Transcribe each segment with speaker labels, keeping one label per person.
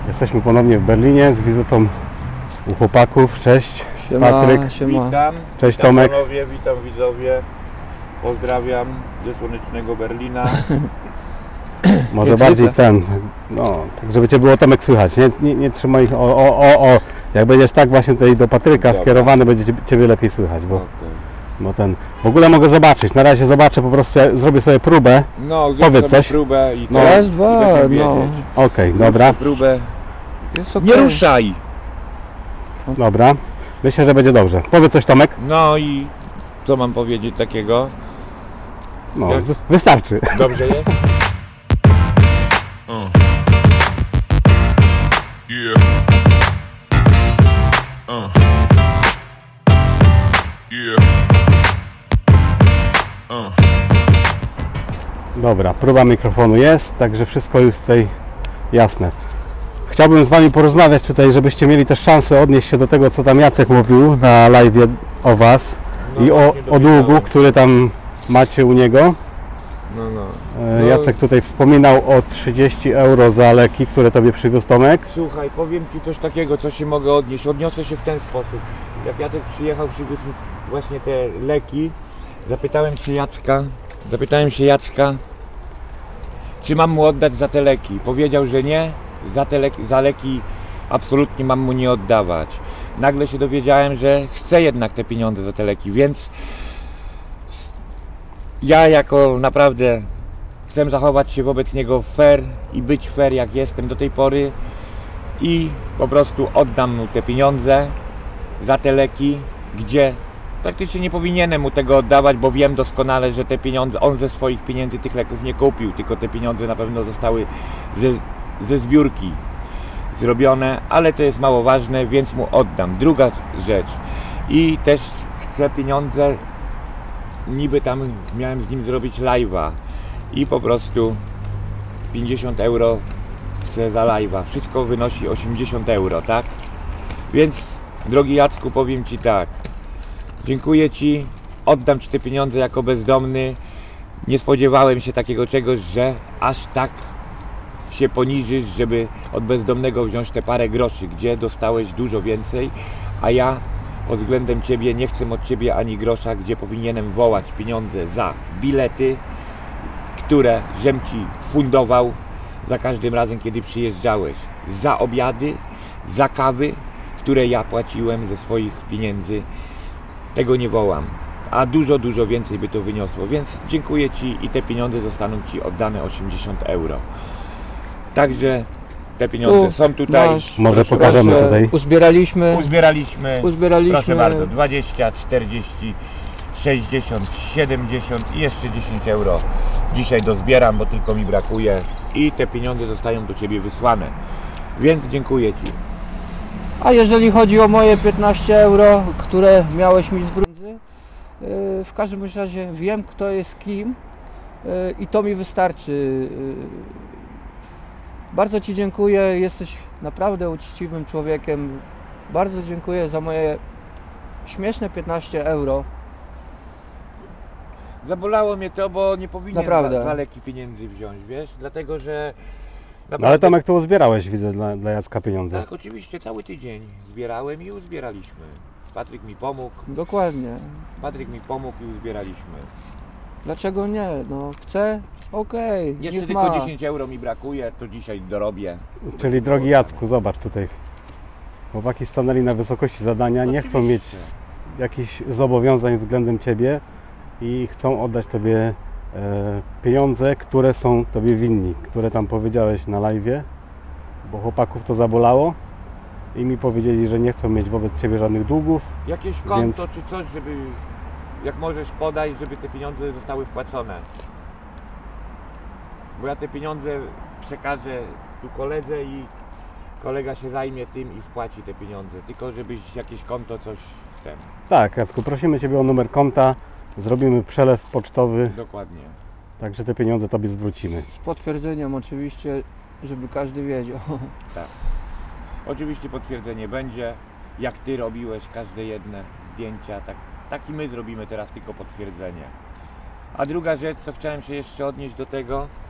Speaker 1: Jesteśmy ponownie w Berlinie z wizytą u chłopaków. Cześć,
Speaker 2: Siema,
Speaker 1: Patryk.
Speaker 2: siema.
Speaker 3: Witam.
Speaker 1: Cześć,
Speaker 3: Witam
Speaker 1: Tomek.
Speaker 3: Panowie, witam widzowie. Pozdrawiam ze słonecznego Berlina.
Speaker 1: Może
Speaker 2: Jak
Speaker 1: bardziej
Speaker 2: zwykle.
Speaker 1: ten, no, tak żeby Cię było, Tomek, słychać. Nie trzymaj, jak będziesz tak właśnie tutaj do Patryka
Speaker 3: Dobra.
Speaker 1: skierowany, będzie Ciebie lepiej słychać, bo,
Speaker 3: Okej.
Speaker 1: bo ten, w ogóle mogę zobaczyć, na razie zobaczę, po prostu zrobię sobie próbę.
Speaker 3: No, zrób
Speaker 1: Powiedz
Speaker 3: sobie
Speaker 1: coś.
Speaker 3: próbę i
Speaker 1: No.
Speaker 3: tak,
Speaker 2: Raz,
Speaker 3: i
Speaker 2: dwa,
Speaker 3: będziemy
Speaker 2: no.
Speaker 3: wiedzieć.
Speaker 1: Okej,
Speaker 3: Zrób
Speaker 1: dobra,
Speaker 3: sobie próbę.
Speaker 2: Jest okej.
Speaker 3: Nie ruszaj!
Speaker 1: dobra. Myślę, że będzie dobrze. Powiedz coś, Tomek.
Speaker 3: No i co mam powiedzieć takiego?
Speaker 1: No,
Speaker 3: Jak?
Speaker 1: wystarczy.
Speaker 3: Dobrze jest?
Speaker 4: Yeah. Yeah.
Speaker 1: Dobra, próba mikrofonu jest, także wszystko już tutaj jasne. Chciałbym z Wami porozmawiać tutaj, żebyście mieli też szansę odnieść się do tego, co tam Jacek mówił na live o Was
Speaker 3: No
Speaker 1: i o
Speaker 3: właśnie
Speaker 1: długu,
Speaker 3: dowiedziałem.
Speaker 1: który tam macie u niego.
Speaker 3: No.
Speaker 1: No. Jacek tutaj wspominał o 30 euro za leki, które Tobie przywiózł Tomek.
Speaker 3: Słuchaj, powiem Ci coś takiego, co się mogę odnieść. Odniosę się w ten sposób. Jak Jacek przyjechał, przywiózł mi właśnie te leki. Zapytałem się Jacka, czy mam mu oddać za te leki. Powiedział, że nie, za leki absolutnie mam mu nie oddawać. Nagle się dowiedziałem, że chcę jednak te pieniądze za te leki, więc ja jako naprawdę chcę zachować się wobec niego fair i być fair jak jestem do tej pory i po prostu oddam mu te pieniądze za te leki, gdzie praktycznie nie powinienem mu tego oddawać, bo wiem doskonale, że te pieniądze, on ze swoich pieniędzy tych leków nie kupił, tylko te pieniądze na pewno zostały ze zbiórki zrobione, ale to jest mało ważne, więc mu oddam. Druga rzecz, i też chcę pieniądze, niby tam miałem z nim zrobić live'a i po prostu 50 euro chcę za live'a, wszystko wynosi 80 euro, tak? Więc drogi Jacku, powiem Ci tak, dziękuję Ci, oddam Ci te pieniądze jako bezdomny. Nie spodziewałem się takiego czegoś, że aż tak się poniżysz, żeby od bezdomnego wziąć te parę groszy, gdzie dostałeś dużo więcej, a ja pod względem Ciebie nie chcę od Ciebie ani grosza, gdzie powinienem wołać pieniądze za bilety, które żem Ci fundował za każdym razem, kiedy przyjeżdżałeś, za obiady, za kawy, które ja płaciłem ze swoich pieniędzy. Tego nie wołam, a dużo więcej by to wyniosło, więc dziękuję Ci i te pieniądze zostaną Ci oddane 80 euro. Także te pieniądze są tutaj.
Speaker 2: masz.
Speaker 1: Może
Speaker 3: Proszę
Speaker 1: pokażemy
Speaker 2: Proszę,
Speaker 1: tutaj.
Speaker 2: Uzbieraliśmy.
Speaker 3: Proszę bardzo, 20, 40, 60, 70 i jeszcze 10 euro dzisiaj dozbieram, bo tylko mi brakuje i te pieniądze zostają do Ciebie wysłane, więc dziękuję Ci.
Speaker 2: A jeżeli chodzi o moje 15 euro, które miałeś mi zwrócić, w każdym razie wiem, kto jest kim i to mi wystarczy. Bardzo Ci dziękuję, jesteś naprawdę uczciwym człowiekiem. Bardzo dziękuję za moje śmieszne 15 euro.
Speaker 3: Zabolało mnie to, bo nie powinien
Speaker 2: Naprawdę.
Speaker 3: za leki pieniędzy wziąć, wiesz, dlatego że
Speaker 1: No ale Tomek, tu uzbierałeś, widzę, dla Jacka pieniądze.
Speaker 3: tak, oczywiście cały tydzień zbierałem i uzbieraliśmy. Patryk mi pomógł,
Speaker 2: Dokładnie.
Speaker 3: i uzbieraliśmy.
Speaker 2: Dlaczego nie? No chcę? Okej,
Speaker 3: Jeszcze
Speaker 2: niech
Speaker 3: tylko
Speaker 2: ma.
Speaker 3: 10 euro mi brakuje, to dzisiaj dorobię.
Speaker 1: Czyli drogi Jacku, zobacz tutaj. Chłopaki stanęli na wysokości zadania, nie chcą mieć
Speaker 3: Oczywiście.
Speaker 1: jakichś zobowiązań względem Ciebie i chcą oddać Tobie pieniądze, które są Tobie winni, które tam powiedziałeś na live'ie, bo chłopaków to zabolało i mi powiedzieli, że nie chcą mieć wobec Ciebie żadnych długów.
Speaker 3: Jakieś konto
Speaker 1: Więc-
Speaker 3: czy coś, żeby, jak możesz podaj, żeby te pieniądze zostały wpłacone. Bo ja te pieniądze przekażę tu koledze i kolega się zajmie tym i wpłaci te pieniądze. Tylko żebyś jakieś konto, coś ten.
Speaker 1: Tak, Jacku, prosimy Ciebie o numer konta, zrobimy przelew pocztowy,
Speaker 3: Dokładnie.
Speaker 1: także te pieniądze Tobie zwrócimy.
Speaker 2: Z potwierdzeniem oczywiście, żeby każdy wiedział.
Speaker 3: Oczywiście potwierdzenie będzie, jak Ty robiłeś każde jedne zdjęcia, tak i my zrobimy teraz tylko potwierdzenie. A druga rzecz, co chciałem się jeszcze odnieść do tego,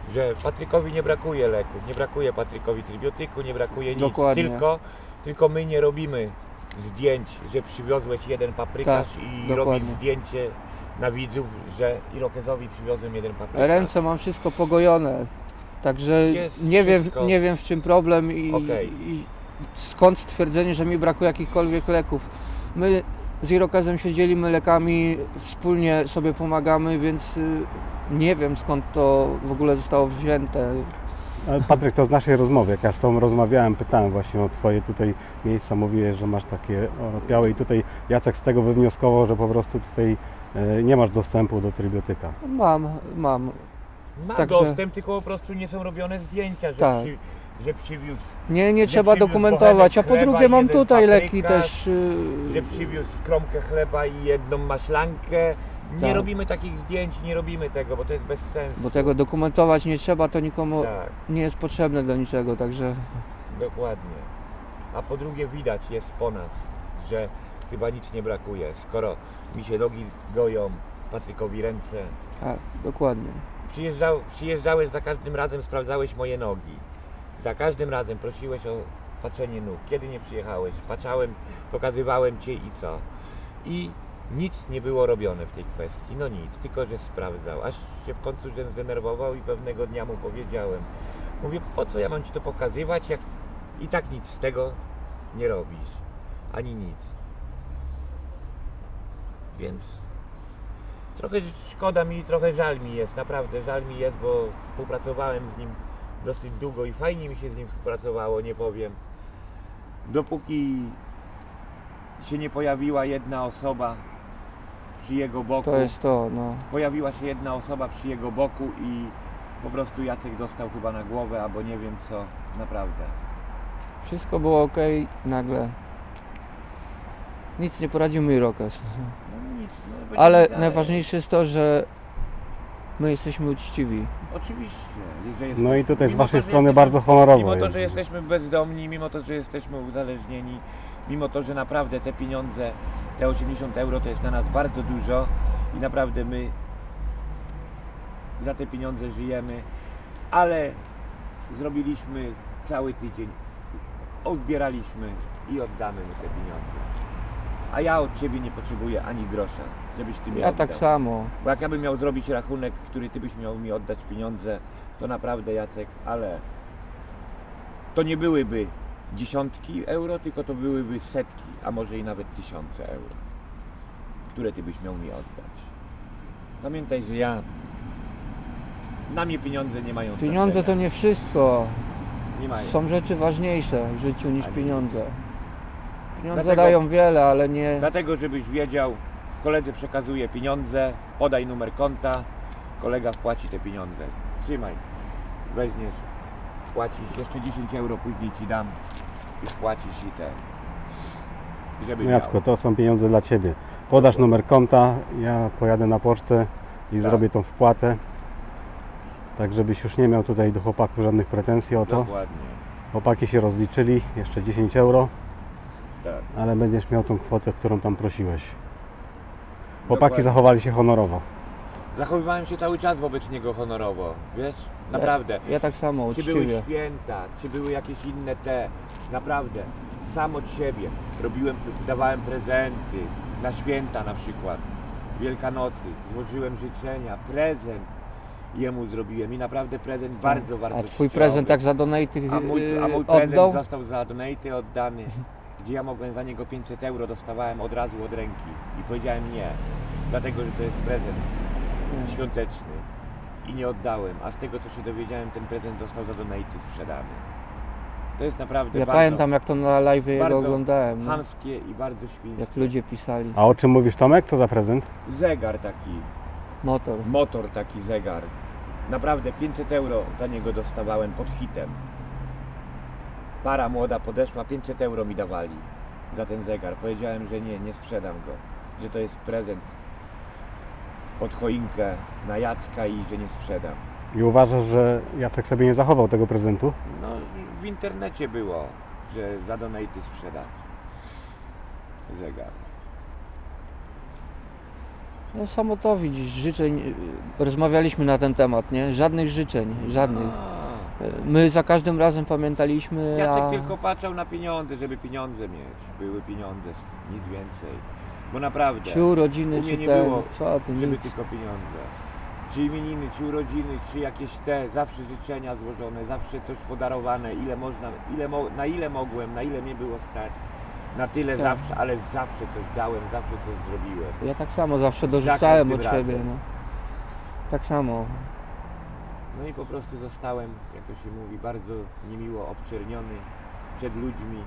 Speaker 3: że Patrykowi nie brakuje leków, nie brakuje Patrykowi trybiotyku, nie brakuje nic,
Speaker 2: Dokładnie.
Speaker 3: tylko my nie robimy zdjęć, że przywiozłeś jeden paprykarz
Speaker 2: Tak,
Speaker 3: i
Speaker 2: dokładnie.
Speaker 3: robisz zdjęcie na widzów, że Irokezowi przywiozłem jeden paprykarz.
Speaker 2: Ręce mam wszystko pogojone, także
Speaker 3: Jest wszystko.
Speaker 2: nie wiem w czym problem
Speaker 3: Okej.
Speaker 2: i skąd stwierdzenie, że mi brakuje jakichkolwiek leków. My z Irokezem się dzielimy lekami, wspólnie sobie pomagamy, więc nie wiem skąd to w ogóle zostało wzięte.
Speaker 1: Ale Patryk, to z naszej rozmowy, jak ja z Tobą rozmawiałem, pytałem właśnie o Twoje tutaj miejsca, mówiłeś, że masz takie oropiałe i tutaj Jacek z tego wywnioskował, że po prostu tutaj nie masz dostępu do trybiotyka.
Speaker 2: Mam.
Speaker 3: Ma
Speaker 2: Także-
Speaker 3: dostęp, tylko po prostu nie są robione zdjęcia, że,
Speaker 2: Tak.
Speaker 3: że przywiózł,
Speaker 2: Nie
Speaker 3: Że
Speaker 2: trzeba
Speaker 3: przywiózł
Speaker 2: dokumentować, a po
Speaker 3: bochenek
Speaker 2: drugie mam
Speaker 3: chleba,
Speaker 2: tutaj
Speaker 3: jeden
Speaker 2: leki
Speaker 3: paprykarz,
Speaker 2: też.
Speaker 3: że przywiózł kromkę chleba i jedną maślankę. Nie
Speaker 2: Tak.
Speaker 3: robimy takich zdjęć, nie robimy tego, bo to jest bez sensu.
Speaker 2: Bo tego dokumentować nie trzeba, to nikomu
Speaker 3: Tak,
Speaker 2: nie jest potrzebne do niczego, także
Speaker 3: dokładnie. A po drugie widać jest po nas, że chyba nic nie brakuje. Skoro mi się nogi goją, Patrykowi ręce.
Speaker 2: tak, dokładnie.
Speaker 3: Przyjeżdżałeś za każdym razem, sprawdzałeś moje nogi. Za każdym razem prosiłeś o patrzenie nóg. Kiedy nie przyjechałeś? Patrzałem, pokazywałem Cię i co? I nic nie było robione w tej kwestii. No nic, tylko że sprawdzał. Aż się w końcu że zdenerwował i pewnego dnia mu powiedziałem. Mówię, po co ja mam Ci to pokazywać, jak i tak nic z tego nie robisz. Ani nic. Więc trochę szkoda mi, trochę żal mi jest, naprawdę żal mi jest, bo współpracowałem z nim dosyć długo i fajnie mi się z nim współpracowało, nie powiem. Dopóki się nie pojawiła jedna osoba przy jego boku,
Speaker 2: To jest to, no.
Speaker 3: pojawiła się jedna osoba przy jego boku i po prostu Jacek dostał chyba na głowę, albo nie wiem co, naprawdę.
Speaker 2: Wszystko było ok, nagle. Nic nie poradził mi Irokez.
Speaker 3: No nic, no, będziemy
Speaker 2: Ale
Speaker 3: dalej.
Speaker 2: najważniejsze jest to, że my jesteśmy uczciwi.
Speaker 3: Oczywiście, że
Speaker 1: No i tutaj z
Speaker 3: mimo
Speaker 1: Waszej
Speaker 3: to, że
Speaker 1: strony
Speaker 3: jesteśmy-
Speaker 1: bardzo honorowo
Speaker 3: Mimo to,
Speaker 1: jest.
Speaker 3: że jesteśmy bezdomni, mimo to, że jesteśmy uzależnieni, mimo to, że naprawdę te pieniądze, te 80 euro to jest dla nas bardzo dużo i naprawdę my za te pieniądze żyjemy, ale zrobiliśmy cały tydzień, uzbieraliśmy i oddamy mu te pieniądze. A ja od Ciebie nie potrzebuję ani grosza, żebyś Ty mi
Speaker 2: Ja
Speaker 3: oddał.
Speaker 2: tak samo.
Speaker 3: Bo jak ja bym miał zrobić rachunek, który Ty byś miał mi oddać pieniądze, to naprawdę Jacek, ale to nie byłyby dziesiątki euro, tylko to byłyby setki, a może i nawet tysiące euro, które Ty byś miał mi oddać. Pamiętaj, że na mnie pieniądze nie mają
Speaker 2: Pieniądze to
Speaker 3: znaczenia.
Speaker 2: nie wszystko.
Speaker 3: Nie mają.
Speaker 2: Są rzeczy ważniejsze w życiu niż
Speaker 3: A nie
Speaker 2: pieniądze. Pieniądze
Speaker 3: Dlatego-
Speaker 2: dają wiele, ale nie...
Speaker 3: Dlatego, żebyś wiedział, koledze przekazuje pieniądze, podaj numer konta, kolega wpłaci te pieniądze. Trzymaj, weźmiesz, wpłacisz, jeszcze 10 euro później Ci dam i wpłacisz i te. Żeby
Speaker 1: Jacku, to są pieniądze dla Ciebie. Podasz numer konta, ja pojadę na pocztę i
Speaker 3: Tak.
Speaker 1: zrobię tą wpłatę. Tak, żebyś już nie miał tutaj do chłopaków żadnych pretensji o to.
Speaker 3: Dokładnie,
Speaker 1: Chłopaki się rozliczyli, jeszcze 10 euro,
Speaker 3: tak.
Speaker 1: ale będziesz miał tą kwotę, którą tam prosiłeś. Chłopaki
Speaker 3: Dokładnie.
Speaker 1: zachowali się honorowo.
Speaker 3: Zachowywałem się cały czas wobec niego honorowo, wiesz? Naprawdę.
Speaker 2: Ja tak samo,
Speaker 3: Czy były
Speaker 2: uczciwie.
Speaker 3: święta, czy były jakieś inne te, naprawdę, sam od siebie dawałem prezenty, na święta na przykład, Wielkanocy, złożyłem życzenia, prezent jemu zrobiłem i naprawdę prezent bardzo
Speaker 2: A
Speaker 3: wartościowy.
Speaker 2: twój prezent jak za donaty
Speaker 3: A mój prezent
Speaker 2: oddał?
Speaker 3: został za donaty oddany, gdzie ja mogłem za niego 500 euro, dostawałem od razu od ręki i powiedziałem nie, dlatego że to jest prezent świąteczny i nie oddałem, a z tego co się dowiedziałem, ten prezent został za donaty sprzedany. To jest naprawdę
Speaker 2: Ja
Speaker 3: bardzo,
Speaker 2: pamiętam jak to na live jego
Speaker 3: bardzo
Speaker 2: oglądałem, no,
Speaker 3: chamskie i bardzo świńskie.
Speaker 2: jak ludzie pisali.
Speaker 1: A o czym mówisz, Tomek? Co za prezent?
Speaker 3: Zegar taki,
Speaker 2: Motor.
Speaker 3: motor taki zegar. Naprawdę 500 euro za niego dostawałem pod hitem. Para młoda podeszła, 500 euro mi dawali za ten zegar. Powiedziałem, że nie sprzedam go, że to jest prezent pod choinkę na Jacka i że nie sprzedam.
Speaker 1: I uważasz, że Jacek sobie nie zachował tego prezentu?
Speaker 3: No w internecie było, że za donaty sprzeda zegar.
Speaker 2: No samo to widzisz, życzeń, rozmawialiśmy na ten temat, nie? Żadnych życzeń, żadnych. My za każdym razem pamiętaliśmy,
Speaker 3: Jacek tylko patrzał na pieniądze, żeby pieniądze mieć. Były pieniądze, nic więcej. Bo naprawdę,
Speaker 2: czy urodziny,
Speaker 3: u mnie
Speaker 2: czy
Speaker 3: nie
Speaker 2: ten,
Speaker 3: było,
Speaker 2: co ty,
Speaker 3: żeby
Speaker 2: nic.
Speaker 3: tylko pieniądze. Czy imieniny, czy urodziny, czy jakieś zawsze życzenia złożone, zawsze coś podarowane, na ile mogłem, na ile mnie było stać. Na tyle
Speaker 2: Tak.
Speaker 3: zawsze, ale zawsze coś dałem, zawsze coś zrobiłem.
Speaker 2: Ja tak samo zawsze dorzucałem od
Speaker 3: każdym
Speaker 2: siebie,
Speaker 3: razem.
Speaker 2: no. Tak samo.
Speaker 3: No i po prostu zostałem, jak to się mówi, bardzo niemiło obczerniony przed ludźmi.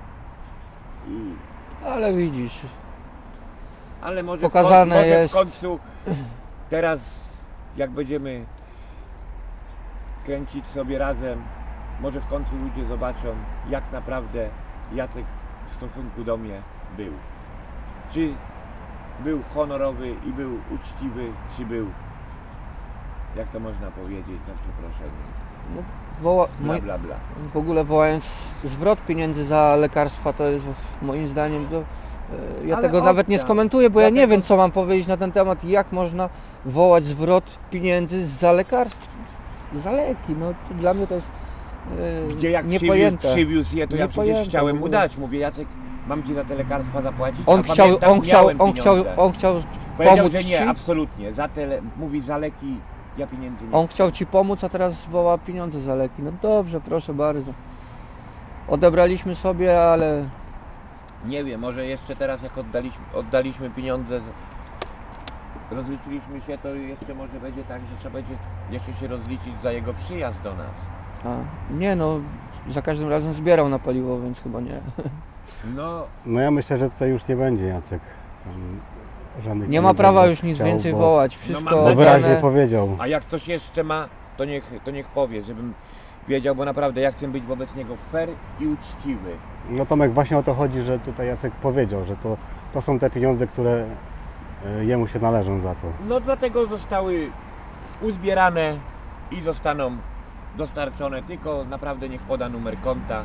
Speaker 2: Ale widzisz,
Speaker 3: Ale może,
Speaker 2: Pokazane
Speaker 3: może
Speaker 2: jest-
Speaker 3: w końcu teraz jak będziemy kręcić sobie razem, może w końcu ludzie zobaczą, jak naprawdę Jacek w stosunku do mnie był. Czy był honorowy i był uczciwy, czy był, jak to można powiedzieć, za przeproszeniem,
Speaker 2: no,
Speaker 3: bla bla bla.
Speaker 2: w ogóle wołając zwrot pieniędzy za lekarstwa, to jest moim zdaniem, ja
Speaker 3: Ale
Speaker 2: tego nawet nie
Speaker 3: oddam.
Speaker 2: skomentuję, bo ja nie
Speaker 3: Dlatego-
Speaker 2: wiem, co mam powiedzieć na ten temat, jak można wołać zwrot pieniędzy za lekarstwa, za leki, no to dla mnie to jest
Speaker 3: Gdzie jak
Speaker 2: niepojęte.
Speaker 3: przywiózł je, to ja przecież
Speaker 2: Niepojęte
Speaker 3: chciałem
Speaker 2: w
Speaker 3: mu
Speaker 2: ogóle.
Speaker 3: dać. Mówię, Jacek, mam ci za te lekarstwa zapłacić?
Speaker 2: On
Speaker 3: A
Speaker 2: chciał,
Speaker 3: pamiętam, miałem pieniądze.
Speaker 2: on chciał
Speaker 3: Powiedział,
Speaker 2: pomóc
Speaker 3: że
Speaker 2: ci,
Speaker 3: nie, absolutnie. Mówi, za leki ja pieniędzy nie
Speaker 2: on
Speaker 3: chcę.
Speaker 2: chciał ci pomóc, a teraz woła pieniądze za leki. No dobrze, proszę bardzo. Odebraliśmy sobie, ale
Speaker 3: Nie wiem, może jeszcze teraz jak oddaliśmy pieniądze, rozliczyliśmy się, to jeszcze może będzie tak, że trzeba będzie jeszcze się rozliczyć za jego przyjazd do nas.
Speaker 2: nie no, za każdym razem zbierał na paliwo, więc chyba nie.
Speaker 3: No,
Speaker 1: No ja myślę, że tutaj już nie będzie Jacek. Tam żadnych
Speaker 2: Nie ma
Speaker 1: pieniędzy
Speaker 2: prawa
Speaker 1: was
Speaker 2: już nic
Speaker 1: chciał,
Speaker 2: więcej
Speaker 1: bo-
Speaker 2: wołać,
Speaker 3: mam
Speaker 2: wszystko
Speaker 1: Bo
Speaker 3: nadzieję,
Speaker 1: wyraźnie
Speaker 2: oddane.
Speaker 1: powiedział.
Speaker 3: a jak coś jeszcze ma, to niech powie, żebym wiedział, bo naprawdę ja chcę być wobec niego fair i uczciwy.
Speaker 1: No Tomek, właśnie o to chodzi, że tutaj Jacek powiedział, że to są te pieniądze, które jemu się należą za to.
Speaker 3: No dlatego zostały uzbierane i zostaną dostarczone, tylko naprawdę niech poda numer konta.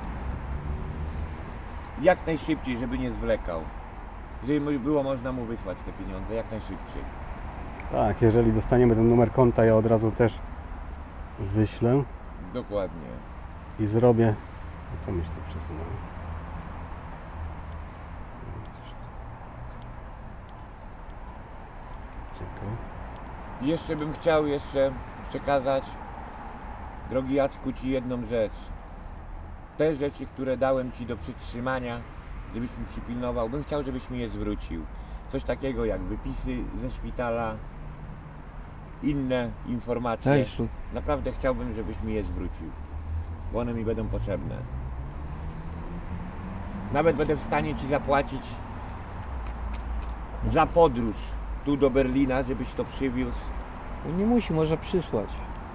Speaker 3: Jak najszybciej, żeby nie zwlekał. Żeby było można mu wysłać te pieniądze, jak najszybciej.
Speaker 1: Tak, jeżeli dostaniemy ten numer konta, ja od razu też wyślę
Speaker 3: Dokładnie.
Speaker 1: i zrobię... Co myś tu przesunąłem? Coś tu. Czekaj.
Speaker 3: Jeszcze bym chciał przekazać, drogi Jacku, Ci jedną rzecz. Te rzeczy, które dałem Ci do przytrzymania, żebyś mi przypilnował, bym chciał, żebyś mi je zwrócił. Coś takiego jak wypisy ze szpitala, inne informacje.
Speaker 2: Daj szluk.
Speaker 3: Naprawdę chciałbym, żebyś mi je zwrócił, bo one mi będą potrzebne. Nawet będę w stanie Ci zapłacić za podróż tu do Berlina, żebyś to przywiózł.
Speaker 2: Nie musi, może przysłać.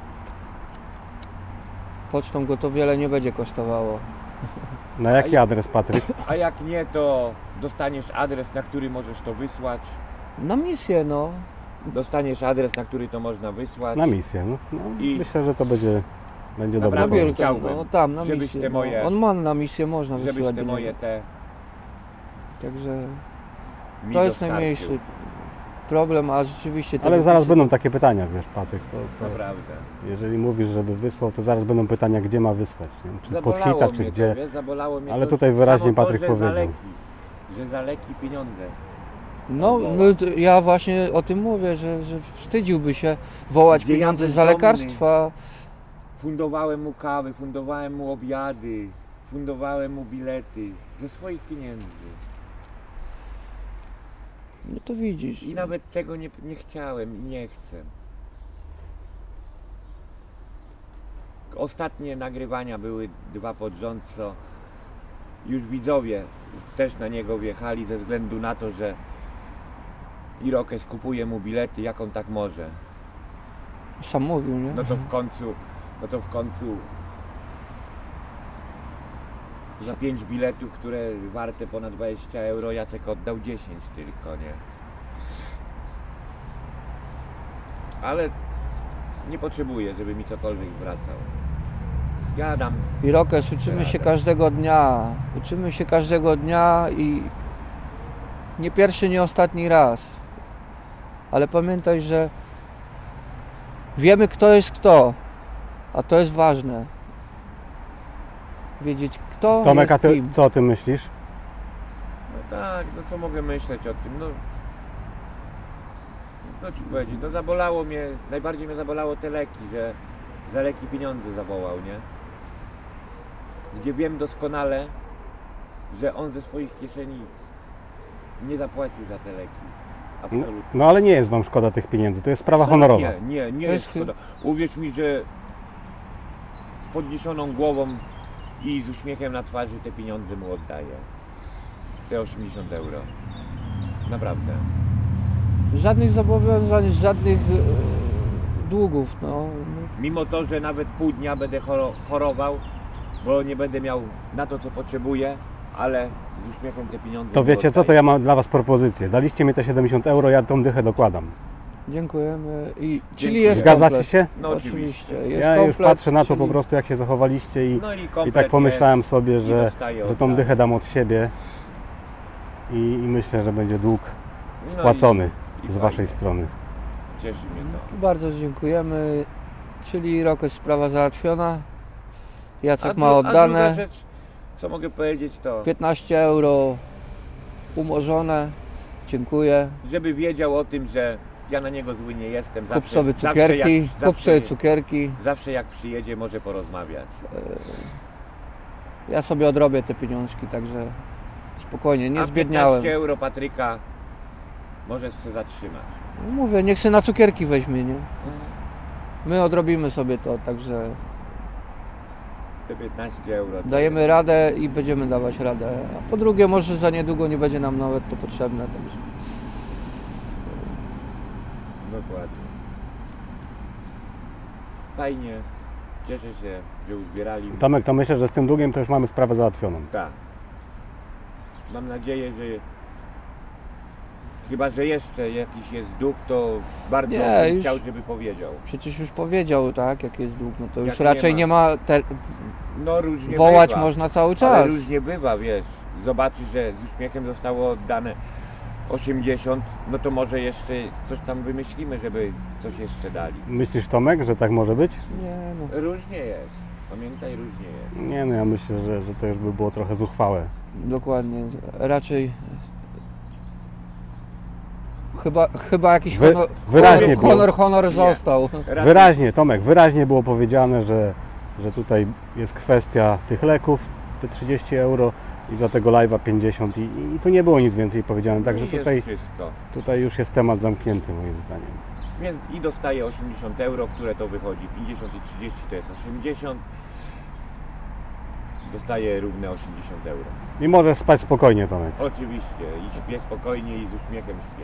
Speaker 2: Pocztą go to wiele nie będzie kosztowało.
Speaker 1: Na jaki adres, Patryk?
Speaker 3: A jak nie, to dostaniesz adres, na który możesz to wysłać.
Speaker 2: Na misję, no.
Speaker 3: Dostaniesz adres, na który to można wysłać.
Speaker 1: Na misję. No,
Speaker 3: I-
Speaker 1: myślę, że to będzie dobra
Speaker 3: Naprawdę
Speaker 2: Nabier
Speaker 1: pomysł.
Speaker 2: tam,
Speaker 3: chciałbym,
Speaker 2: no, tam na
Speaker 3: żebyś
Speaker 2: misję.
Speaker 3: te moje-
Speaker 2: No. On ma na misję, można
Speaker 3: Żebyś
Speaker 2: wysyłać
Speaker 3: te
Speaker 2: do
Speaker 3: moje
Speaker 2: niego.
Speaker 3: te
Speaker 2: Także
Speaker 3: mi
Speaker 2: to jest
Speaker 3: dostarczył.
Speaker 2: najmniejszy problem, a rzeczywiście... te
Speaker 1: Ale zaraz
Speaker 2: wypisy-
Speaker 1: będą takie pytania, wiesz, Patryk, to
Speaker 3: Naprawdę.
Speaker 1: jeżeli mówisz, żeby wysłał, to zaraz będą pytania, gdzie ma wysłać, nie? Czy pod
Speaker 3: Zabolało
Speaker 1: hita, czy
Speaker 3: mnie
Speaker 1: gdzie.
Speaker 3: To, wiesz, zabolało mnie
Speaker 1: Ale
Speaker 3: to
Speaker 1: tutaj wyraźnie
Speaker 3: samo to,
Speaker 1: Patryk
Speaker 3: że
Speaker 1: powiedział.
Speaker 3: Że za leki pieniądze.
Speaker 2: No, ja właśnie o tym mówię, że wstydziłby się wołać
Speaker 3: Gdzie ja
Speaker 2: pieniądze za
Speaker 3: bezdomny.
Speaker 2: lekarstwa.
Speaker 3: Fundowałem mu kawę, fundowałem mu obiady, fundowałem mu bilety ze swoich pieniędzy.
Speaker 2: No to widzisz.
Speaker 3: I nawet tego nie chciałem i nie chcę. Ostatnie nagrywania były 2 pod rząd, co już widzowie też na niego wjechali ze względu na to, że Irokes kupuje mu bilety, jak on tak może.
Speaker 2: Sam mówił, nie?
Speaker 3: No to w końcu za 5 biletów, które warte ponad 20 euro, Jacek oddał 10 tylko, nie? Ale nie potrzebuję, żeby mi cokolwiek wracał. Ja dam.
Speaker 2: I Rokes, uczymy się każdego dnia. Uczymy się każdego dnia i nie pierwszy, nie ostatni raz. ale pamiętaj, że wiemy, kto jest kto, a to jest ważne. Wiedzieć, kto
Speaker 1: Tomek, a
Speaker 2: jest
Speaker 1: ty
Speaker 2: kim.
Speaker 1: co o tym myślisz?
Speaker 3: No tak, no co mogę myśleć o tym, no... Co ci powiedzieć, no zabolało mnie, najbardziej mnie zabolało te leki, że za leki pieniądze zawołał, nie? Gdzie wiem doskonale, że on ze swoich kieszeni nie zapłacił za te leki.
Speaker 1: No,
Speaker 3: Absolutnie.
Speaker 1: no ale nie jest wam szkoda tych pieniędzy, to jest sprawa honorowa.
Speaker 3: Nie
Speaker 2: To
Speaker 3: jest
Speaker 2: jest
Speaker 3: szkoda. Uwierz mi, że z podniesioną głową i z uśmiechem na twarzy te pieniądze mu oddaję. Te 80 euro. Naprawdę.
Speaker 2: Żadnych zobowiązań, żadnych długów, no.
Speaker 3: Mimo to, że nawet pół dnia będę chorował, bo nie będę miał na to, co potrzebuję, ale z uśmiechem te pieniądze
Speaker 1: To
Speaker 3: mu
Speaker 1: wiecie co, to
Speaker 3: oddaję.
Speaker 1: ja mam dla was propozycję. Daliście mi te 70 euro, ja tą dychę dokładam.
Speaker 2: Dziękujemy. Czyli
Speaker 3: Dziękuję.
Speaker 2: jest
Speaker 1: Zgadzacie
Speaker 2: komplet.
Speaker 1: się?
Speaker 3: No
Speaker 2: Oczywiście. Jest
Speaker 1: Ja już
Speaker 2: komplet,
Speaker 1: patrzę na to
Speaker 2: czyli
Speaker 1: po prostu, jak się zachowaliście i,
Speaker 3: No i
Speaker 1: i
Speaker 3: komplet
Speaker 1: tak pomyślałem
Speaker 3: jest,
Speaker 1: sobie,
Speaker 3: i
Speaker 1: że
Speaker 3: dostaję
Speaker 1: tą
Speaker 3: oddaję.
Speaker 1: dychę dam od siebie i myślę, że będzie dług
Speaker 3: No
Speaker 1: spłacony
Speaker 3: i
Speaker 1: z
Speaker 3: fajnie.
Speaker 1: waszej strony.
Speaker 3: Cieszy mnie to.
Speaker 2: Bardzo dziękujemy. Czyli rok jest sprawa załatwiona. Jacek ma
Speaker 3: A
Speaker 2: oddane.
Speaker 3: druga rzecz, co mogę powiedzieć, to
Speaker 2: 15 euro umorzone. Dziękuję.
Speaker 3: żeby wiedział o tym, że ja na niego zły nie jestem.
Speaker 2: Kup sobie cukierki. Kup sobie cukierki.
Speaker 3: Zawsze jak przyjedzie, może porozmawiać.
Speaker 2: Ja sobie odrobię te pieniążki, także spokojnie, nie
Speaker 3: A
Speaker 2: zbiedniałem.
Speaker 3: 15 euro Patryka możesz się zatrzymać.
Speaker 2: Mówię, niech się na cukierki weźmie, nie? My odrobimy sobie to, także
Speaker 3: Te 15 euro. to
Speaker 2: dajemy
Speaker 3: jest-
Speaker 2: radę i będziemy dawać radę. A po drugie, może za niedługo nie będzie nam nawet to potrzebne, także
Speaker 3: Dokładnie. Fajnie. Cieszę się, że uzbierali.
Speaker 1: Tomek, to myślę, że z tym długiem to już mamy sprawę załatwioną.
Speaker 3: Tak. Mam nadzieję, że chyba, że jeszcze jakiś jest dług, to bardzo
Speaker 2: Nie,
Speaker 3: bym
Speaker 2: już-
Speaker 3: chciał, żeby powiedział.
Speaker 2: przecież już powiedział, tak, jaki jest dług, no to już
Speaker 3: Jak
Speaker 2: raczej
Speaker 3: nie
Speaker 2: nie
Speaker 3: ma.
Speaker 2: ma,
Speaker 3: No różnie
Speaker 2: wołać
Speaker 3: bywa.
Speaker 2: można cały
Speaker 3: Ale
Speaker 2: czas.
Speaker 3: różnie bywa, wiesz. Zobaczysz, że z uśmiechem zostało oddane 80, no to może jeszcze coś tam wymyślimy, żeby coś jeszcze dali.
Speaker 1: Myślisz, Tomek, że tak może być?
Speaker 2: Nie no,
Speaker 3: Różnie jest. Pamiętaj, różnie jest.
Speaker 1: Nie no, ja myślę, że to już by było trochę zuchwałe.
Speaker 2: dokładnie, raczej chyba jakiś
Speaker 1: wyraźnie było.
Speaker 2: honor
Speaker 3: Nie.
Speaker 2: został.
Speaker 1: Wyraźnie, Tomek, wyraźnie było powiedziane, że tutaj jest kwestia tych leków, te 30 euro i za tego live'a 50 i tu nie było nic więcej powiedziane, także
Speaker 3: I jest
Speaker 1: tutaj,
Speaker 3: wszystko.
Speaker 1: tutaj już jest temat zamknięty moim zdaniem.
Speaker 3: Więc i dostaję 80 euro, które to wychodzi. 50 i 30 to jest 80. Dostaję równe 80 euro.
Speaker 1: I możesz spać spokojnie, Tomek.
Speaker 3: Oczywiście. I śpię spokojnie i z uśmiechem śpię.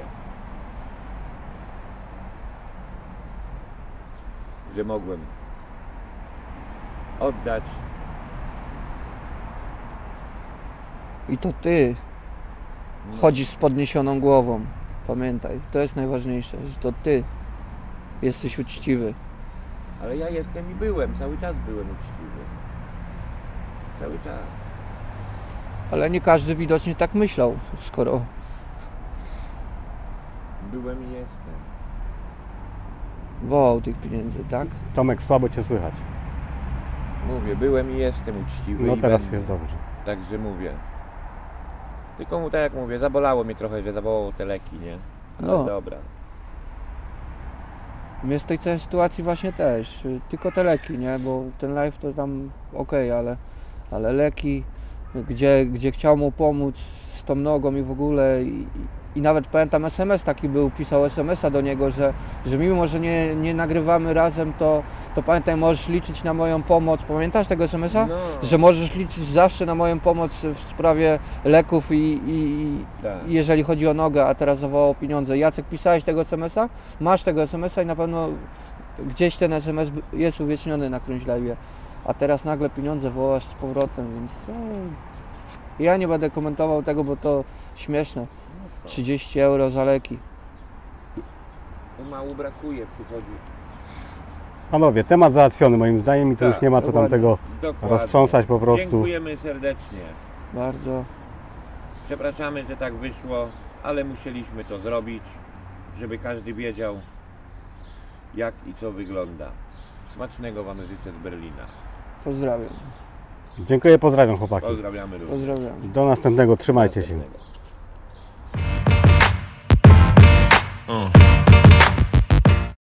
Speaker 3: Że mogłem oddać.
Speaker 2: I to ty chodzisz z podniesioną głową. Pamiętaj, to jest najważniejsze, że to ty jesteś uczciwy.
Speaker 3: Ale ja jestem i byłem. Cały czas byłem uczciwy. Cały czas.
Speaker 2: Ale nie każdy widocznie tak myślał, skoro
Speaker 3: Byłem i jestem.
Speaker 2: wołał tych pieniędzy, tak?
Speaker 1: Tomek, słabo Cię słychać.
Speaker 3: Mówię, byłem i jestem uczciwy.
Speaker 1: No
Speaker 3: i
Speaker 1: teraz
Speaker 3: będę.
Speaker 1: jest dobrze.
Speaker 3: Także mówię. Tylko mu tak jak mówię, zabolało mnie trochę, że zawołał te leki, nie? Ale
Speaker 2: No.
Speaker 3: dobra.
Speaker 2: Mnie z tej całej sytuacji właśnie też, tylko te leki, nie? Bo ten live to tam okej, ale leki, gdzie chciał mu pomóc z tą nogą i w ogóle i nawet pamiętam SMS taki był, pisał SMS-a do niego, że mimo, że nie nagrywamy razem, to pamiętaj, możesz liczyć na moją pomoc. Pamiętasz tego SMS-a?
Speaker 3: No,
Speaker 2: Że możesz liczyć zawsze na moją pomoc w sprawie leków i
Speaker 3: tak.
Speaker 2: jeżeli chodzi o nogę, a teraz zawołał pieniądze. Jacek, pisałeś tego SMS-a? Masz tego SMS-a i na pewno gdzieś ten SMS jest uwieczniony na którymś live'ie. A teraz nagle pieniądze wołasz z powrotem, więc ja nie będę komentował tego, bo to śmieszne. 30 euro za leki.
Speaker 3: Mało brakuje, przychodzi.
Speaker 1: Panowie, temat załatwiony moim zdaniem i tu
Speaker 3: Tak,
Speaker 1: już nie ma co tam
Speaker 2: dokładnie.
Speaker 1: tego
Speaker 3: Dokładnie.
Speaker 1: roztrząsać po prostu.
Speaker 3: Dziękujemy serdecznie.
Speaker 2: Bardzo.
Speaker 3: Przepraszamy, że tak wyszło, ale musieliśmy to zrobić. żeby każdy wiedział, jak i co wygląda. Smacznego Wam życzę z Berlina.
Speaker 2: Pozdrawiam.
Speaker 1: Dziękuję, pozdrawiam chłopaki.
Speaker 3: Pozdrawiamy również.
Speaker 2: Pozdrawiam.
Speaker 1: Do następnego, trzymajcie się.
Speaker 3: Następnego.